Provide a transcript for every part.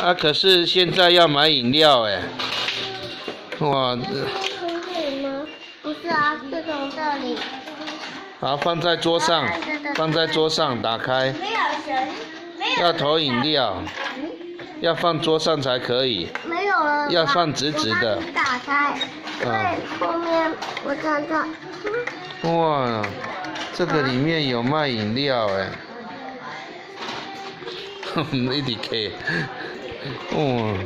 啊，可是现在要买饮料哎。哇！ 从这里吗？不是啊，是从这里。 好，放在桌上，放在桌上，打开。 没有绳，没有。 要投饮料，要放桌上才可以。 没有了。 要放直直的。 打开。对，后面我看看。 哇，这个里面有卖饮料哎。一直开。哦。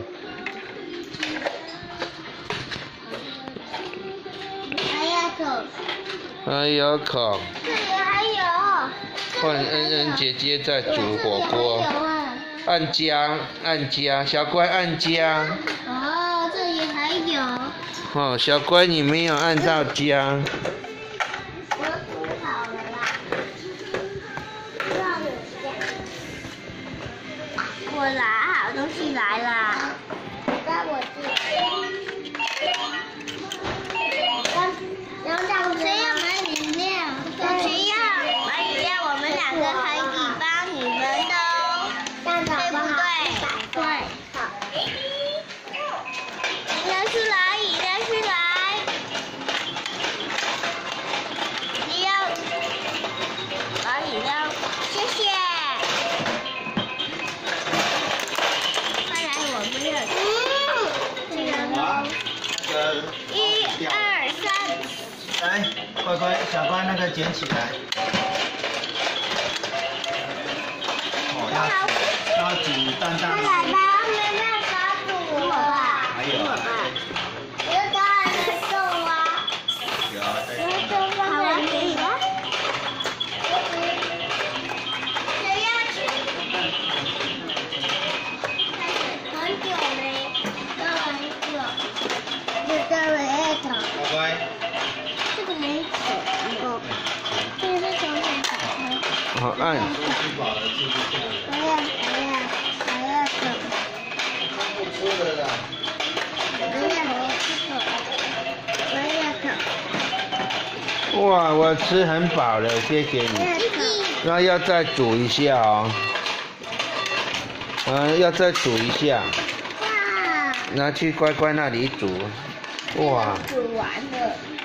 还有口， 这里还有。 换恩恩姐姐在煮火锅，按加按加，小乖按加。 哦，这里还有。 哦，小乖你没有按到加。 我煮好了啦。我拿好东西来啦。在我这里。谁要买饮料？谁要买饮料？我们两个可以帮你们都，对不对？对。好。饮料出来，饮料出来。你要把饮料，谢谢。看来我们有。1、2、3。 来，乖乖，小乖那个捡起来。哦，要煮蛋蛋。 来吧，没办法煮了。 还有。 我要当然能动啊。 有。 好了，可以了。谁要吃？很久没，要很久。这个没头。 乖乖。 这个没手，这个是从哪打开？ 好按。 还要手。 不吃了啦。 哇，我吃很饱了，谢谢你。那要再煮一下哦。要再煮一下。 哇！ 拿去乖乖那里煮。哇。 煮完了。